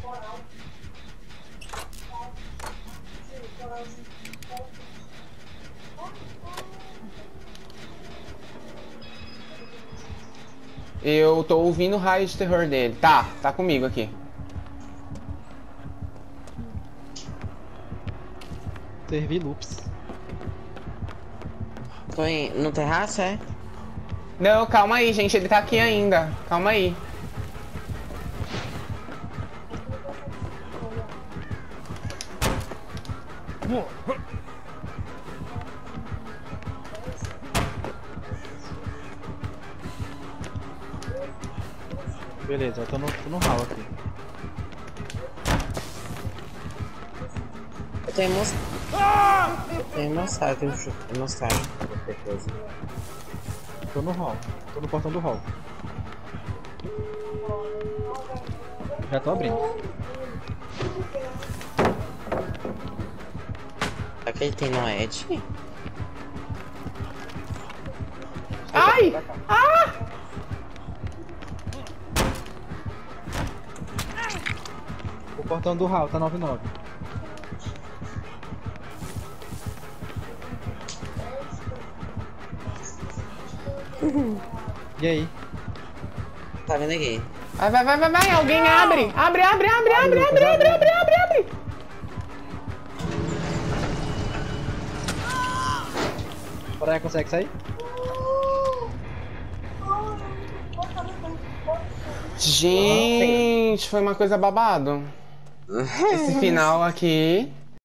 Eu tô ouvindo o raio de terror dele. Tá comigo aqui. Servi loops. Tô no terraço, é? Não, calma aí, gente. Ele tá aqui ainda. Calma aí. Beleza, eu tô no hall aqui. Eu tenho mostrado. Eu tenho mostrado. Qualquer coisa. Tô no hall. Tô no portão do hall. Já tô abrindo. Será que ele tem no Edge? Ai! Ah! O portão do hall tá 99. E aí? Tá vendo aqui? Vai, alguém abre! Abre! Soraya consegue sair? Gente, foi uma coisa babado. Esse final aqui.